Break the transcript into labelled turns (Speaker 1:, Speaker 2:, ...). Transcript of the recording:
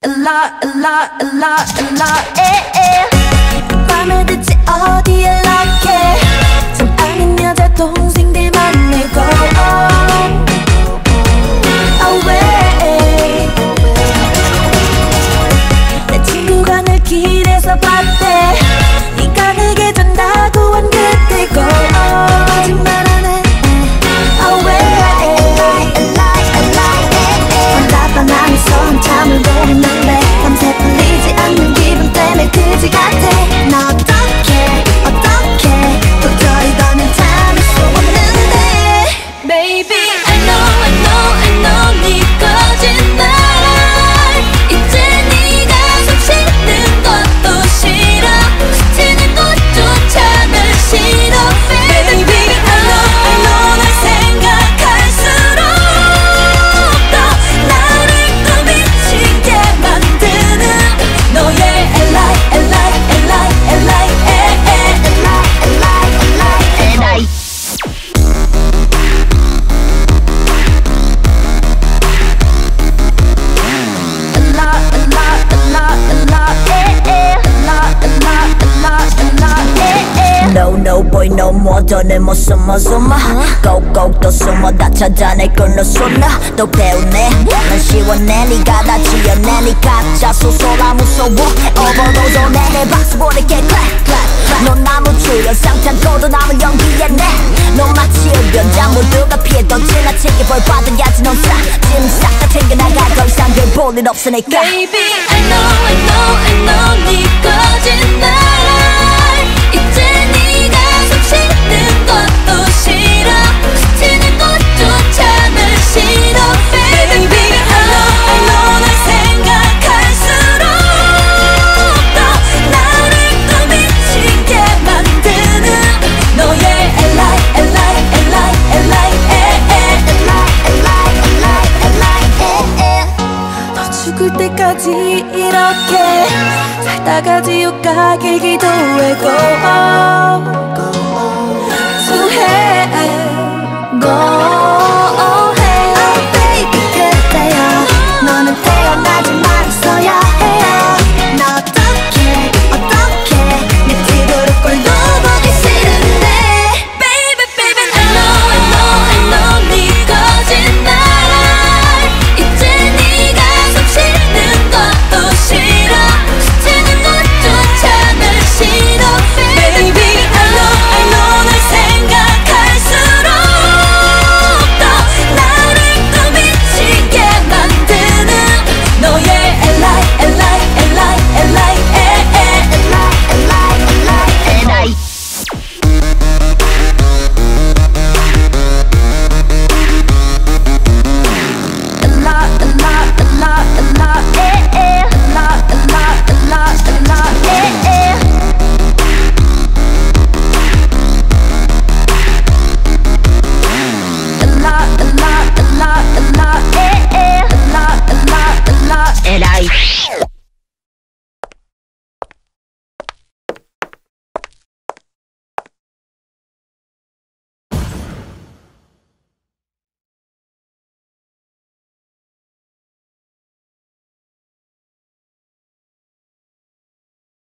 Speaker 1: 맘을 대체 어디에 락해 참 아닌 여자 동생들만 내고 away 내 친구가 늘 길에서 봤대 네가 내게 준다고 한 그때고 거짓말하네 답답한 안에서 한참을 고민했는데 밤새 풀리지 않는 기분 때문에 그지 같아 나 어떡해 도저히 더는 참을 수 없는데 Baby I know 네 거짓말 이제 네가 숨 쉬는 것도 싫어 스치는 것조차는 싫어 Baby I know 널 생각할수록 더 나를 또 미치게 만드는 너의 No boy no more 더는 못 숨어 꼭꼭 또 숨어 다 찾아낼 걸로 쏟나 또 배우네 난 시원해 네가 다 지어내 네 가짜 소소라 무서워 Overdose 내내 박수 보낼게 clap 넌 나무 출연 쌍창고도 남은 연기에 너 마치 흡연자 모두가 피해도 지나치게 벌 받아야지 넌 짐 싹 다 챙겨나가 더 이상 별 볼 일 없으니까 Baby I know 네 거짓말 이제 네가 숨 쉬는 것도 싫어 스치는 것조차는 싫어 Baby I know 널 생각할수록 더 나를 또 미치게 만드는 너의 너 죽을 때까지 이렇게 살다가 지옥 가길 기도해 go 수해